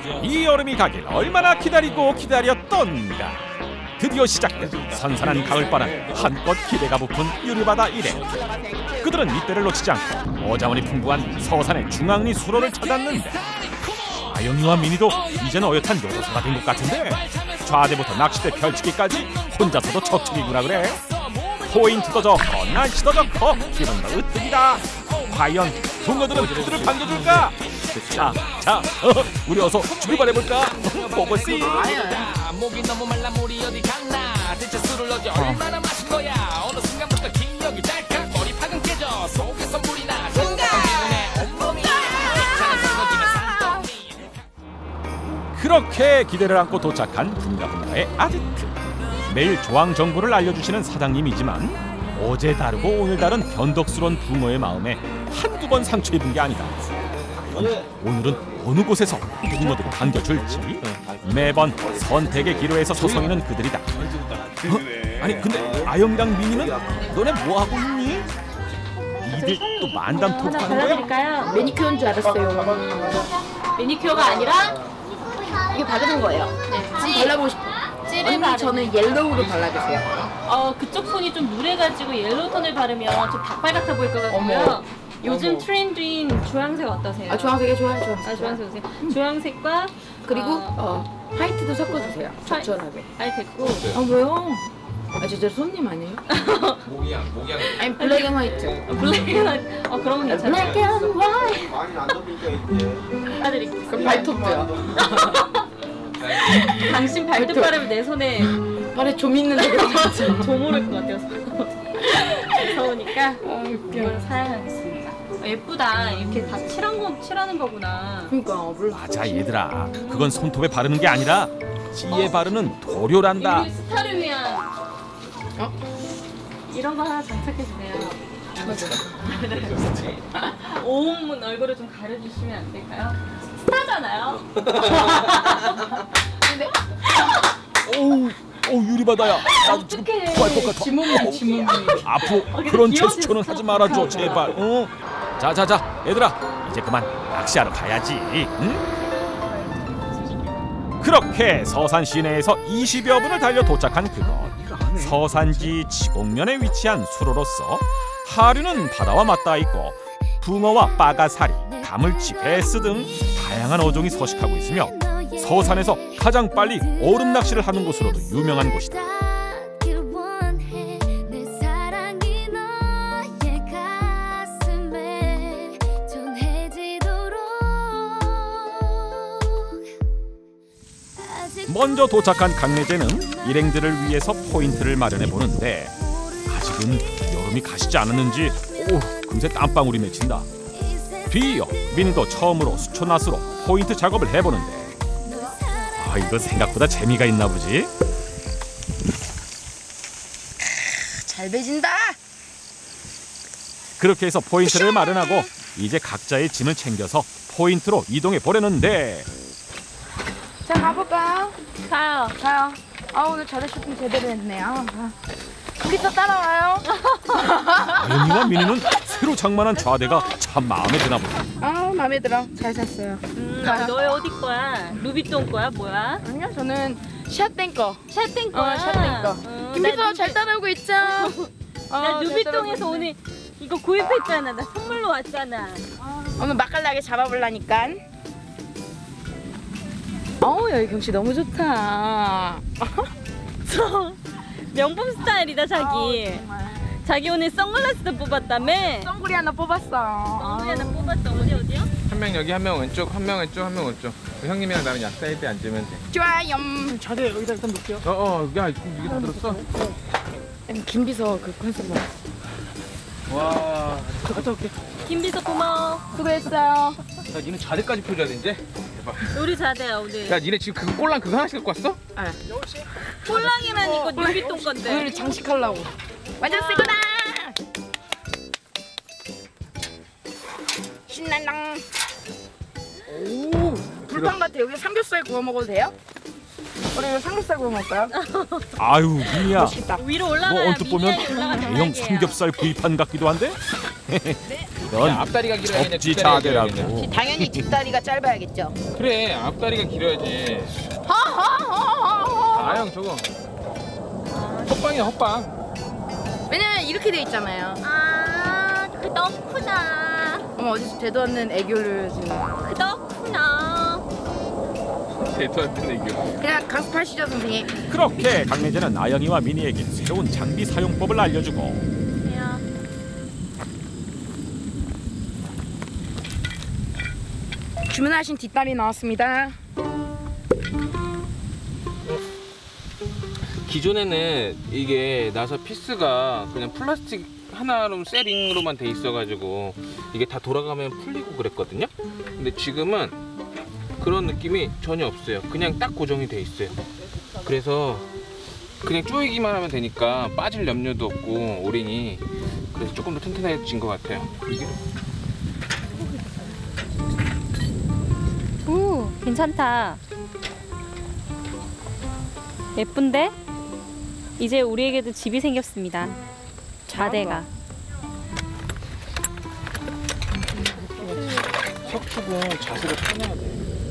이 여름이 가길 얼마나 기다렸던가. 드디어 시작된 선선한 가을바람, 한껏 기대가 부푼 유리바다 일행. 그들은 이때를 놓치지 않고 어자원이 풍부한 서산의 중앙리 수로를 찾았는데, 아영이와 미니도 이제는 어엿한 요도사가 된 것 같은데, 좌대부터 낚싯대 펼치기까지 혼자서도 척척이구나 그래. 포인트도 좋고 날씨도 좋고 기분도 으뜩이다. 과연 붕어들은 그들을 반겨줄까? 자, 우리 어서 출발해볼까? 보고씨. 목이 너무 말라 물이 어디 갔나? 대체 술을 넣지 얼마나 마신 거야? 어느 순간부터 기력이 달칵 머리팍은 깨져 속에서 물이 나. 그렇게 기대를 안고 도착한 붕가붕가의 아지트. 매일 조항 정보를 알려주시는 사장님이지만 어제 다르고 오늘 다른 변덕스러운 붕어의 마음에 한두 번 상처 입은 게 아니다. 오늘은 어느 곳에서 붕어들을 반겨줄지 매번 선택의 기로에서 서성이는 그들이다. 아니 근데 아영이랑 민이는 너네 뭐 하고 있니? 이들 또 만담 토크하는 거야? 발라드릴까요? 매니큐어인 줄 알았어요. 매니큐어가 아니라 이게 바르는 거예요. 네. 한번 발라보고 싶어요. 언니 저는 옐로우로 발라주세요. 그쪽 손이 좀 누래가지고 옐로우 톤을 바르면 좀 닭발 같아 보일 것 같고요. 요즘 트렌드인 주황색 어떠세요? 주황색이 좋아요. 주황색 오세요. 주황색과 그리고 화이트도 섞어주세요. 적절하게. 아니 됐고. 왜요? 진짜 손님 아니에요? 모기향. 아니 블랙 앤 화이트. 블랙 앤 화이트. 그런 건 괜찮아요. 블랙 앤 화이트. 많이 안 덮이니까 이제. 해드릴게요. 그럼 발톱도요. 당신 발톱 바르면 내 손에 발에 좀 있는데 좀 오를 것 같아서. 무서우니까 이걸 사용하겠습니다. 예쁘다. 이렇게 다 칠하는 거구나. 그러니까 몰라. 맞아 얘들아, 그건 손톱에 바르는 게 아니라 찌에 바르는 도료란다. 우리 스타를 위한 이런 거 하나 장착해 주세요. 온 얼굴을 좀 가려주시면 안 될까요? 스타잖아요. 근데 어우 유리바다야. 나도 지금 토할 것 같아. 지문이. 앞으로 그런 제스처는 하지 말아줘 제발. 자자자 얘들아, 이제 그만 낚시하러 가야지. 응? 그렇게 서산 시내에서 20여 분을 달려 도착한 그곳. 서산지 지곡면에 위치한 수로로서 하류는 바다와 맞닿아 있고 붕어와 빠가사리, 가물치, 베스 등 다양한 어종이 서식하고 있으며 서산에서 가장 빨리 얼음 낚시를 하는 곳으로도 유명한 곳이다. 먼저 도착한 강매제는 일행들을 위해서 포인트를 마련해 보는데 아직은 여름이 가시지 않았는지 금세 땀방울이 맺힌다. 뒤이어 민도 처음으로 수초나스로 포인트 작업을 해보는데 이거 생각보다 재미가 있나 보지? 잘 배진다. 그렇게 해서 포인트를 마련하고 이제 각자의 짐을 챙겨서 포인트로 이동해 보려는데 자 가볼까요? 가요. 오늘 자대 쇼핑 제대로 했네요. 우리도 따라와요. 아영이와 민이는 새로 장만한 좌대가 참 마음에 드나 보다. 마음에 들어. 잘 샀어요. 너의 어디 거야? 루비통 거야? 뭐야? 아니요, 저는 샷땡 거. 샷땡 거야? 샷땡 거. 김비서 잘 따라오고 있죠? 나 루비통에서 오늘 이거 구입했잖아. 나 선물로 왔잖아. 오늘 맛깔나게 잡아보려니까. 여기 경치 너무 좋다. 명품 스타일이다 자기. 자기 오늘 선글라스도 뽑았다며? 선글이 하나 뽑았어. 선글이 하나 뽑았어. 어디요? 한 명 여기, 한 명 왼쪽, 한 명 왼쪽, 한 명 오른쪽. 형님이랑 나는 약 사이드에 앉으면 돼. 좋아요. 자대 여기다 일단 놓을게요. 야 이게 다 들었어? 김비서 그 컨셉 와. 갔다 올게. 김비서 고마워. 수고했어요. 야 니는 자대까지 펴줘야 돼 이제? 대박. 우리 자대야 오늘. 야 니네 지금 그 꼴랑 그거 하나씩 갖고 왔어? 꼴랑이란 이거 루비통 건데. 오늘 장식하려고. 완전 쓰구나. 신난당. 오, 불판 같아. 여기 삼겹살 구워 먹어도 돼요? 우리 이거 삼겹살 구워 먹을까요? 아유 민이야, 맛있겠다. 위로 올라가야 언뜻 보면 미니안이 올라가는 대형 자리야. 삼겹살 구이판 같기도 한데? 이런 앞다리가 길어야 그냥 접지 뒷다리가 자대라고. 길어야겠네. 당연히 뒷다리가 짧아야겠죠. 그래 앞다리가 길어야지. 아형 저거 헛방이야 헛방. 왜냐면 이렇게 돼 있잖아요. 아, 그렇구나. 어머 어디서 되도 않는 애교를 지금. 그렇구나. 대토한테 얘기. 그냥 강습하시죠 선생님. 그렇게 강매제는 아영이와 미니에게 새로운 장비 사용법을 알려주고 주문하신 뒷다리 나왔습니다. 기존에는 이게 나사 피스가 그냥 플라스틱 하나로 세링으로만 돼 있어가지고 이게 다 돌아가면 풀리고 그랬거든요. 근데 지금은 그런 느낌이 전혀 없어요. 그냥 딱 고정이 돼 있어요. 그래서 그냥 조이기만 하면 되니까 빠질 염려도 없고 오링이 그래서 조금 더 튼튼해진 것 같아요. 이게 오, 괜찮다. 예쁜데? 이제 우리에게도 집이 생겼습니다. 좌대가. 석축은 자세가 편해야 돼.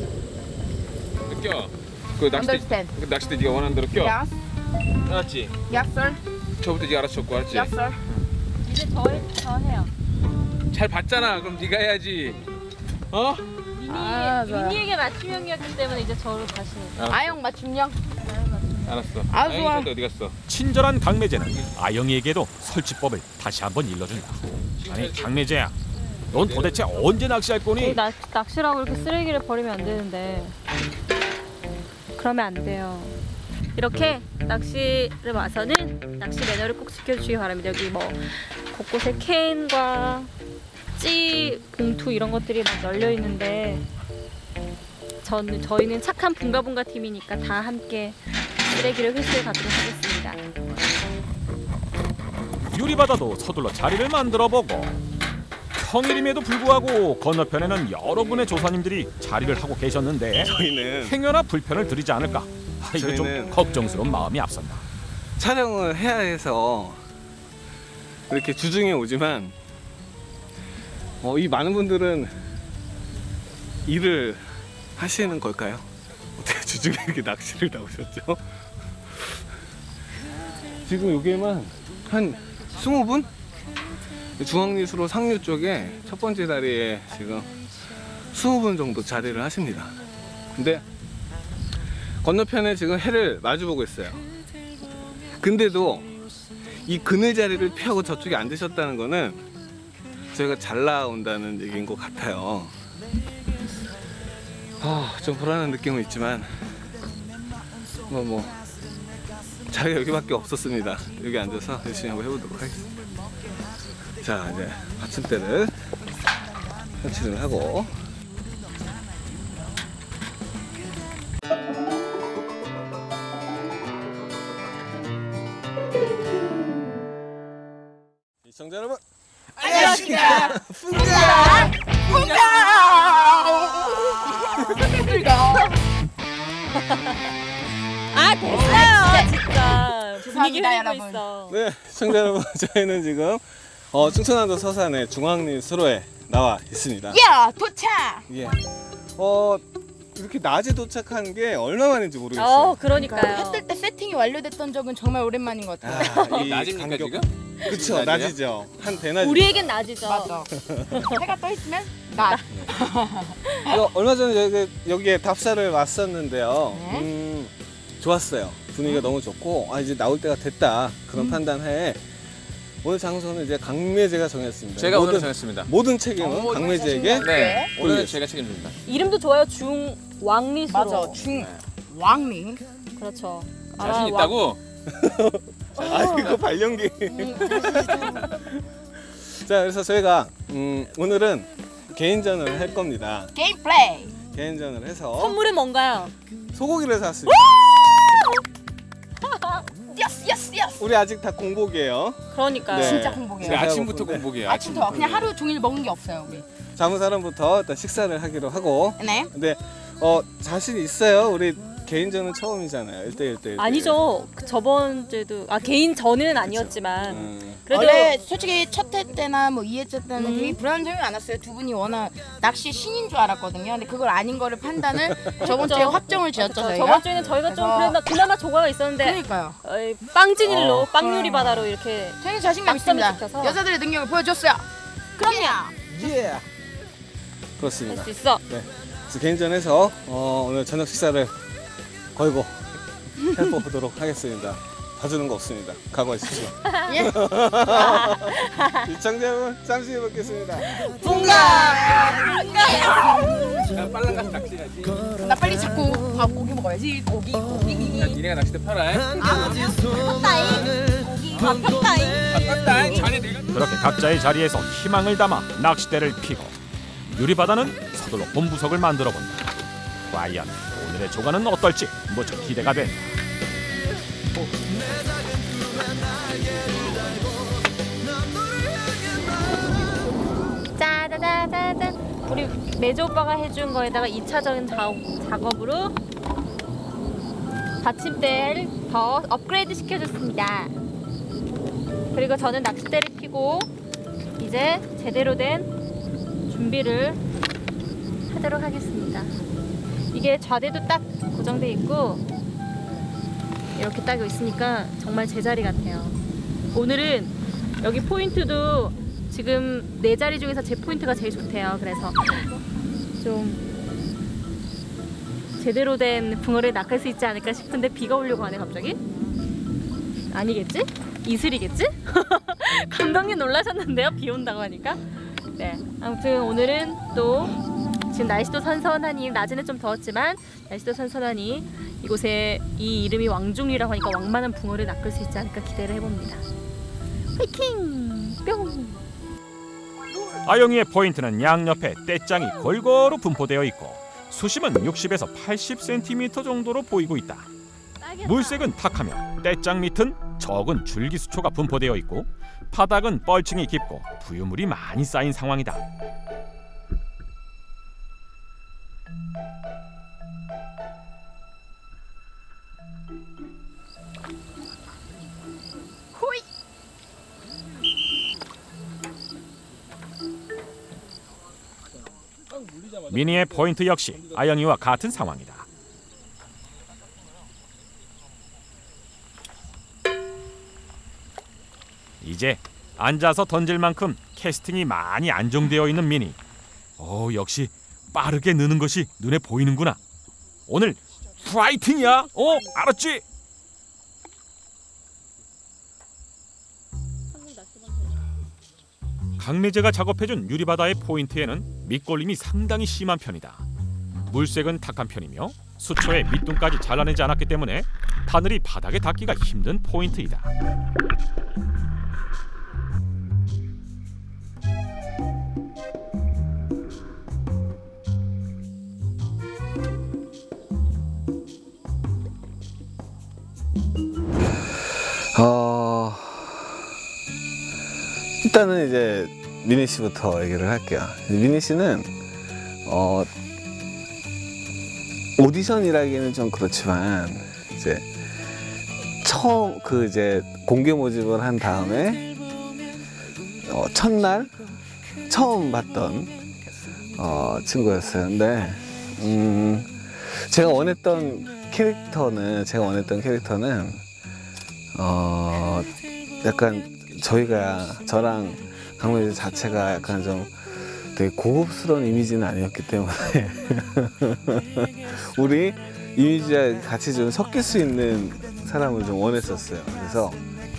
느껴. 그 낚싯대, Understand. 그 낚싯대 네가 원하는 대로 껴. Yes, 알았지? yes sir, 저부터 네가 알아서 쳤고 알았지? yes sir. 이제 저 해요. 잘 봤잖아. 그럼 네가 해야지. 어? 좋아요. 미니에게 맞춤형이었기 때문에 이제 저로 다시. 아영 맞춤형. 알았어. 아, 좋아. 아영이 어디 갔어? 친절한 강매제는 아영이에게도 설치법을 다시 한번 일러준다. 아니 강매제야, 넌 도대체 언제 낚시할 거니? 낚시라고 이렇게 쓰레기를 버리면 안 되는데. 그러면 안 돼요. 이렇게 낚시를 와서는 낚시 매너를 꼭 지켜주시기 바랍니다. 여기 뭐 곳곳에 캔과 찌 봉투 이런 것들이 막 널려 있는데 저희는 착한 붕가붕가 팀이니까 다 함께 쓰레기를 회수해 가도록 하겠습니다. 유리바다도 서둘러 자리를 만들어보고 평일임에도 불구하고 건너편에는 여러분의 조사님들이 자리를 하고 계셨는데 저희는 행여나 불편을 드리지 않을까? 이게 좀 저희는- 걱정스러운 마음이 앞선다. 촬영을 해야 해서 이렇게 주중에 오지만 이 많은 분들은 일을 하시는 걸까요? 어떻게 주중에 이렇게 낚시를 나오셨죠? 지금 여기에만 한 20분? 중앙리수로 상류 쪽에 첫 번째 다리에 지금 20분 정도 자리를 하십니다. 근데 건너편에 지금 해를 마주보고 있어요. 근데도 이 그늘 자리를 피하고 저쪽에 앉으셨다는 거는 저희가 잘 나온다는 얘기인 것 같아요. 좀 불안한 느낌은 있지만 자리가 여기밖에 없었습니다. 여기 앉아서 열심히 한번 해보도록 하겠습니다. 자, 이제 받침대를 설치를 하고 시청자 여러분 안녕하십니까. 아 됐어요 진짜 분위기 죄송합니다, 흐리고 여러분. 있어. 네, 시청자 여러분 저희는 지금 충청남도 서산의 중앙리 수로에 나와 있습니다. 야 도착. 예. 이렇게 낮에 도착한 게 얼마 만인지 모르겠어요. 그러니까요. 해뜰 때 세팅이 완료됐던 적은 정말 오랜만인 것 같아요. 이 낮입니까 간격- 지금? 그쵸, 낮이죠. 한 대낮. 우리에겐 낮이죠. 맞아. 해가 떠 있으면 낮. 얼마 전에 여기에 답사를 왔었는데요. 네. 좋았어요. 분위기가 너무 좋고 이제 나올 때가 됐다 그런 판단하에 오늘 장소는 이제 강매제가 정했습니다. 제가 오늘 정했습니다. 모든 책임은 강매제에게 네, 오늘은 돌리겠습니다. 제가 책임집니다. 이름도 좋아요. 중왕리수로. 맞아. 중왕리. 그렇죠. 자신 있다고? 이거 발연기. 자, 그래서 저희가 오늘은 개인전을 할 겁니다. 게임 플레이. 개인전을 해서 선물은 뭔가요? 소고기를 샀습니다. 예스 예스 예스. 우리 아직 다 공복이에요. 그러니까요. 네. 진짜 공복이에요. 우리 아침부터 네. 공복이에요. 아침부터 그냥 하루 종일 먹은 게 없어요 우리. 자무 사람부터 일단 식사를 하기로 하고. 네. 근데 자신 있어요. 우리 개인전은 처음이잖아요. 1대1. 아니죠. 저번 주에도 개인전은 아니었지만 그래도 원래 솔직히 첫 회 때나 뭐 2회차 때는 되게 불안한 점이 많았어요. 두 분이 워낙 낚시 신인 줄 알았거든요. 근데 그걸 아닌 거를 판단을 저번 주에 확정을 지었죠. 저희가. 저번 주에는 저희가 좀 그나마 조과가 있었는데 그러니까요. 빵진일로 빵요리 바다로 이렇게 저희는 자신감 있습니다. 지켜서. 여자들의 능력을 보여줬어요. 그럼요. 그렇습니다. 할 수 있어. 네. 그래서 개인전에서 오늘 저녁 식사를 걸고 해보도록 하겠습니다. 봐주는 거 없습니다. 각오하십시오. 예. 시청자 여러분 잠시 후에 뵙겠습니다. 빨랑 가서 낚시하지. 나 빨리 자꾸 고기 먹어야지. 고기. 니네가 낚싯대 팔아. 바쁘다잉. 자네 내가. 그렇게 각자의 자리에서 희망을 담아 낚싯대를 피고 유리바다는 서둘러 본부석을 만들어 본다. 과연 오늘의 조과는 어떨지 무척 기대가 된다. 짜자자자잔. 우리 매주 오빠가 해준 거에다가 2차적인 작업으로 받침대를 더 업그레이드 시켜줬습니다. 그리고 저는 낚싯대를 피고 이제 제대로 된 준비를 하도록 하겠습니다. 이게 좌대도 딱 고정돼 있고 이렇게 딱 있으니까 정말 제자리 같아요. 오늘은 여기 포인트도 지금 4자리 중에서 제 포인트가 제일 좋대요. 그래서 좀 제대로 된 붕어를 낚을 수 있지 않을까 싶은데 비가 오려고 하네 갑자기? 아니겠지? 이슬이겠지? 감독님 놀라셨는데요? 비 온다고 하니까. 네, 아무튼 오늘은 또 지금 날씨도 선선하니 낮에는 좀 더웠지만 날씨도 선선하니 이곳에 이 이름이 왕중리라고 하니까 왕만한 붕어를 낚을 수 있지 않을까 기대를 해봅니다. 화이팅! 뿅! 아영이의 포인트는 양옆에 떼짱이 골고루 분포되어 있고 수심은 60에서 80cm 정도로 보이고 있다. 물색은 탁하며 떼짱 밑은 적은 줄기수초가 분포되어 있고 바닥은 뻘층이 깊고 부유물이 많이 쌓인 상황이다. 호이. 미니의 포인트 역시 아영이와 같은 상황이다. 이제 앉아서 던질 만큼 캐스팅이 많이 안정되어 있는 미니. 역시 빠르게 느는 것이 눈에 보이는구나. 오늘 파이팅이야. 알았지? 강매제가 작업해준 유리바다의 포인트에는 밑걸림이 상당히 심한 편이다. 물색은 탁한 편이며 수초에 밑둥까지 잘라내지 않았기 때문에 바늘이 바닥에 닿기가 힘든 포인트이다. 일단은 이제 미니 씨부터 얘기를 할게요. 미니 씨는 오디션이라기는 좀 그렇지만 이제 처음 이제 공개 모집을 한 다음에 첫날 처음 봤던 친구였어요. 근데 제가 원했던 캐릭터는 약간 저랑 강매제 자체가 약간 좀 되게 고급스러운 이미지는 아니었기 때문에 우리 이미지와 같이 좀 섞일 수 있는 사람을 좀 원했었어요. 그래서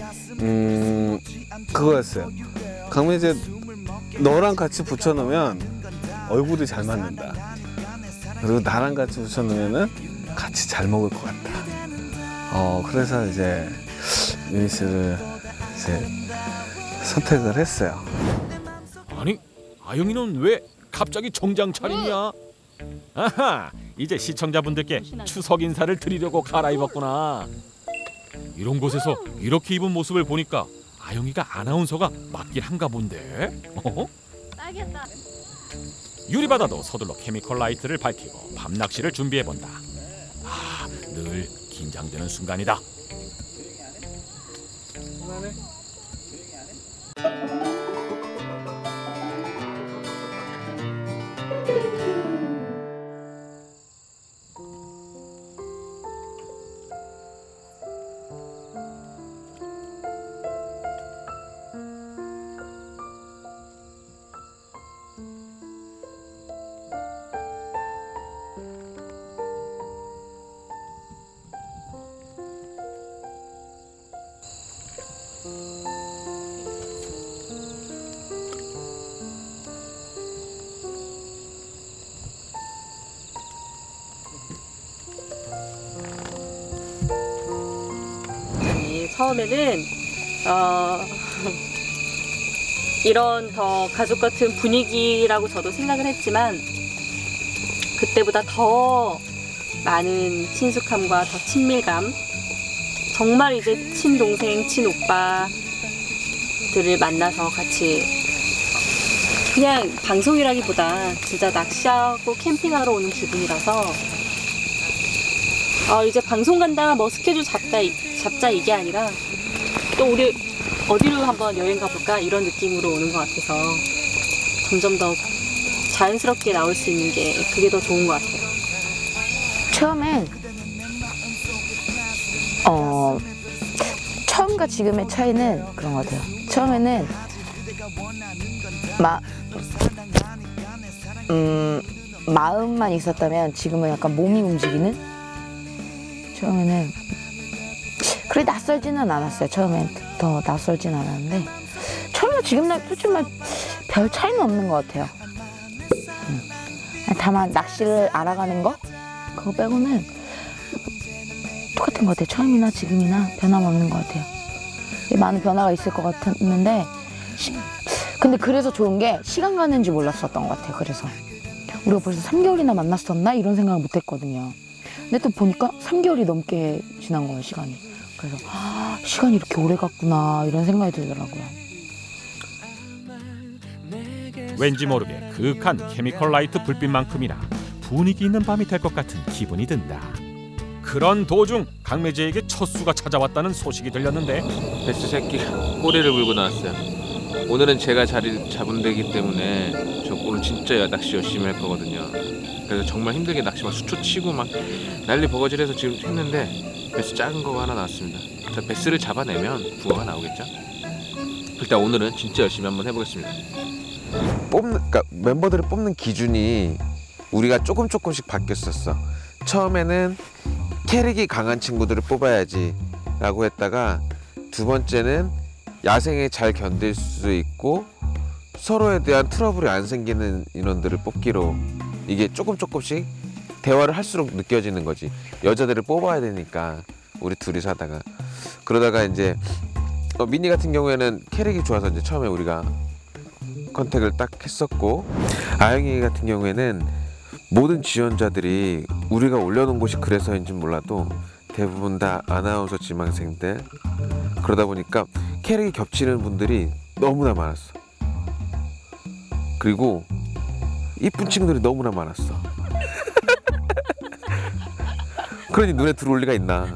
그거였어요. 강매제 너랑 같이 붙여놓으면 얼굴이 잘 맞는다. 그리고 나랑 같이 붙여놓으면은 같이 잘 먹을 것 같다. 그래서 이제 미니 씨를 이제 선택을 했어요. 아니, 아영이는 왜 갑자기 정장 차림이야? 아하, 이제 시청자분들께 추석 인사를 드리려고 갈아입었구나. 이런 곳에서 이렇게 입은 모습을 보니까 아영이가 아나운서가 맞긴 한가 본데? 딱이었다. 유리바다도 서둘러 케미컬 라이트를 밝히고 밤낚시를 준비해본다. 긴장되는 순간이다. 처음에는 이런 더 가족 같은 분위기라고 저도 생각을 했지만 그때보다 더 많은 친숙함과 더 친밀감, 정말 이제 친동생, 친오빠들을 만나서 같이 그냥 방송이라기보다 진짜 낚시하고 캠핑하러 오는 기분이라서 이제 방송 간다, 뭐 스케줄 잡자 이게 아니라 또 우리 어디로 한번 여행 가볼까 이런 느낌으로 오는 것 같아서 점점 더 자연스럽게 나올 수 있는 게 그게 더 좋은 것 같아요. 처음엔 처음과 지금의 차이는 그런 것 같아요. 처음에는 마음만 있었다면 지금은 약간 몸이 움직이는? 처음에는 그래 낯설지는 않았어요. 처음엔 더 낯설진 않았는데 처음에 지금 솔직히 별 차이는 없는 것 같아요. 다만 낚시를 알아가는 거? 그거 빼고는 똑같은 것 같아요. 처음이나 지금이나 변함없는 것 같아요. 많은 변화가 있을 것 같았는데 근데 그래서 좋은 게 시간 가는지 몰랐었던 것 같아요. 그래서 우리가 벌써 3개월이나 만났었나? 이런 생각을 못 했거든요. 근데 또 보니까 3개월이 넘게 지난 거예요, 시간이. 그래서 시간이 이렇게 오래 갔구나 이런 생각이 들더라고요. 왠지 모르게 그윽한 케미컬 라이트 불빛만큼이나 분위기 있는 밤이 될 것 같은 기분이 든다. 그런 도중 강매제에게 첫 수가 찾아왔다는 소식이 들렸는데 베스 새끼가 꼬리를 물고 나왔어요. 오늘은 제가 자리를 잡은 데기 때문에 저 오늘 진짜 낚시 열심히 할 거거든요. 그래서 정말 힘들게 낚시만 수초 치고 막 난리 버거질해서 지금 했는데 베스 작은 거가 하나 나왔습니다. 자, 베스를 잡아내면 붕어가 나오겠죠? 일단 오늘은 진짜 열심히 한번 해보겠습니다. 그러니까 멤버들을 뽑는 기준이 우리가 조금씩 바뀌었었어. 처음에는 캐릭이 강한 친구들을 뽑아야지 라고 했다가 두 번째는 야생에 잘 견딜 수 있고 서로에 대한 트러블이 안 생기는 인원들을 뽑기로 이게 조금씩 대화를 할수록 느껴지는 거지. 여자들을 뽑아야 되니까 우리 둘이서 하다가 그러다가 이제 미니 같은 경우에는 캐릭이 좋아서 이제 처음에 우리가 컨택을 딱 했었고 아영이 같은 경우에는 모든 지원자들이 우리가 올려놓은 곳이 그래서인지 몰라도 대부분 다 아나운서 지망생들 그러다 보니까 캐릭이 겹치는 분들이 너무나 많았어. 그리고 이쁜 친구들이 너무나 많았어. 그러니 눈에 들어올 리가 있나.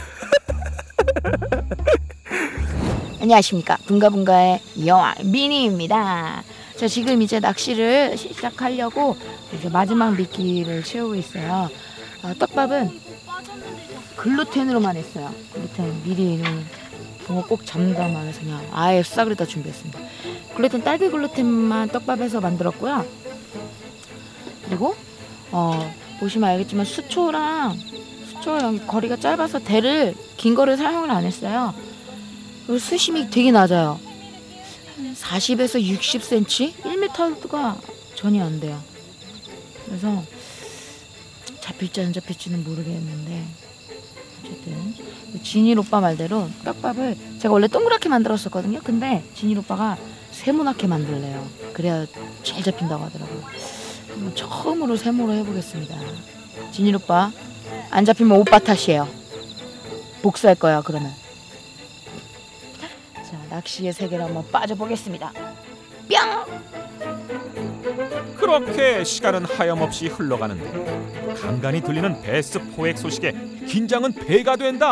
안녕하십니까. 붕가붕가의 여왕 미니입니다. 자, 지금 이제 낚시를 시작하려고 이제 마지막 미끼를 채우고 있어요. 떡밥은 글루텐으로만 했어요. 글루텐 미리 붕어 꼭 잡는다 말해서 그냥 아예 싸그리다 준비했습니다. 글루텐 딸기 글루텐만 떡밥에서 만들었고요. 그리고 보시면 알겠지만 수초랑 거리가 짧아서 대를 긴 거를 사용을 안 했어요. 그리고 수심이 되게 낮아요. 40에서 60cm? 1m가 전혀 안 돼요. 그래서 잡힐지 안 잡힐지는 모르겠는데 어쨌든 진일 오빠 말대로 떡밥을 제가 원래 동그랗게 만들었었거든요. 근데 진일 오빠가 세모나게 만들래요. 그래야 잘 잡힌다고 하더라고요. 처음으로 세모로 해보겠습니다. 진일 오빠 안 잡히면 오빠 탓이에요. 복수할 거야 그러면. 자, 낚시의 세계로 한번 빠져보겠습니다. 뿅! 그렇게 시간은 하염없이 흘러가는데 간간히 들리는 베스 포획 소식에 긴장은 배가 된다.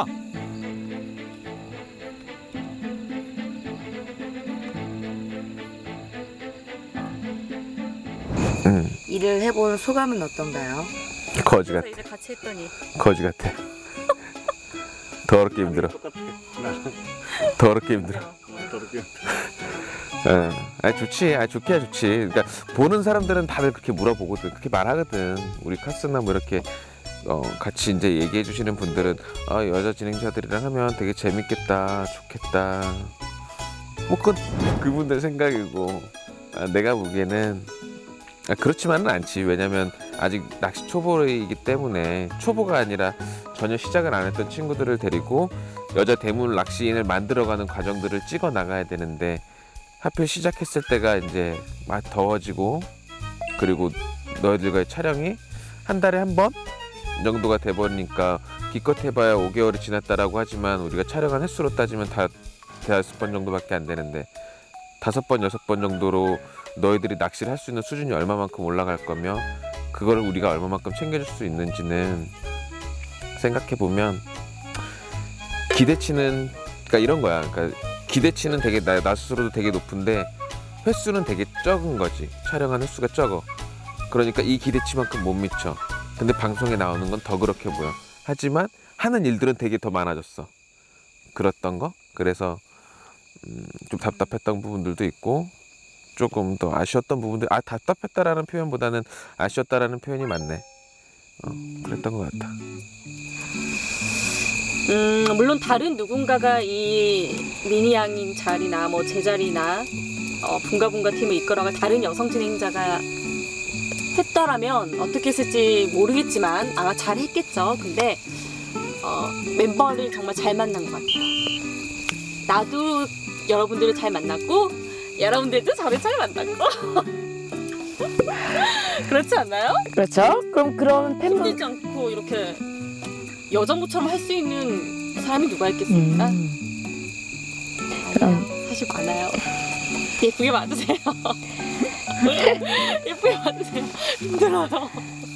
일을 해본 소감은 어떤가요? 거지 그래서 같아. 이제 같이 했더니 거지 같아. 더럽게 힘들어. 더럽게 힘들어. 좋지. 좋기야 좋지. 그러니까 보는 사람들은 다들 그렇게 물어보거든. 그렇게 말하거든. 우리 카스나 뭐 이렇게 같이 이제 얘기해 주시는 분들은 여자 진행자들이랑 하면 되게 재밌겠다, 좋겠다. 뭐 그건 그분들 생각이고 내가 보기에는 그렇지만은 않지. 왜냐면 아직 낚시 초보이기 때문에, 초보가 아니라 전혀 시작을 안 했던 친구들을 데리고 여자 대물 낚시인을 만들어가는 과정들을 찍어 나가야 되는데, 하필 시작했을 때가 이제 막 더워지고, 그리고 너희들과의 촬영이 한 달에 한 번 정도가 돼버리니까 기껏 해봐야 5개월이 지났다라고 하지만 우리가 촬영한 횟수로 따지면 다 5번 정도밖에 안 되는데, 5번, 6번 정도로 너희들이 낚시를 할 수 있는 수준이 얼마만큼 올라갈 거며, 그걸 우리가 얼마만큼 챙겨줄 수 있는지는 생각해보면 기대치는, 그러니까 이런 거야. 그러니까 기대치는 되게 나 스스로도 되게 높은데 횟수는 되게 적은 거지. 촬영한 횟수가 적어. 그러니까 이 기대치만큼 못 미쳐. 근데 방송에 나오는 건 더 그렇게 보여. 하지만 하는 일들은 되게 더 많아졌어. 그랬던 거. 그래서 좀 답답했던 부분들도 있고, 조금 더 아쉬웠던 부분들, 답답했다라는 표현보다는 아쉬웠다라는 표현이 맞네. 그랬던 것 같아. 물론 다른 누군가가 이 미니 양인 자리나 뭐 제 자리나 붕가붕가 팀을 이끌어갈 다른 여성 진행자가 했더라면 어떻게 했을지 모르겠지만 아마 잘했겠죠. 근데 멤버를 정말 잘 만난 것 같아요. 나도 여러분들을 잘 만났고 여러분들도 저를 잘 만났고 그렇지 않나요? 그렇죠. 그럼 그런 팬분 힘들지 않고 이렇게 여정부처럼 할 수 있는 사람이 누가 있겠습니까? 그럼 사실 많아요. 예쁘게 봐주세요. 예쁘게 봐주세요. 힘들어요.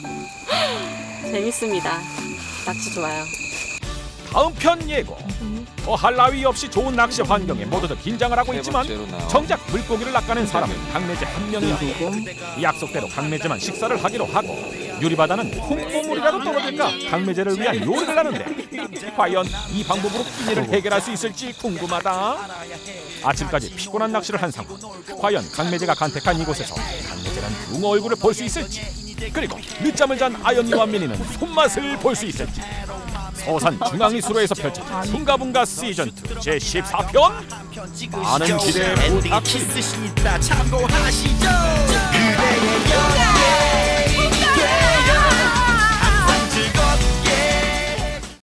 재밌습니다. 낚시 좋아요. 다음 편 예고. 할 나위 없이 좋은 낚시 환경에 모두들 긴장을 하고 있지만 정작 물고기를 낚아낸 사람은 강매제 한 명이었고, 약속대로 강매제만 식사를 하기로 하고 유리바다는 홍보물이라도 떨어질까 강매제를 위한 요리를 하는데, 과연 이 방법으로 끼니를 해결할 수 있을지 궁금하다. 아침까지 피곤한 낚시를 한 상황. 과연 강매제가 간택한 이곳에서 강매제란 붕어 얼굴을 볼 수 있을지, 그리고 늦잠을 잔 아연이와 미니는 손맛을 볼 수 있을지. 서산 중앙이수로에서 펼쳐진 붕가붕가 시즌2 제14편, 많은 기대 부탁드립니다.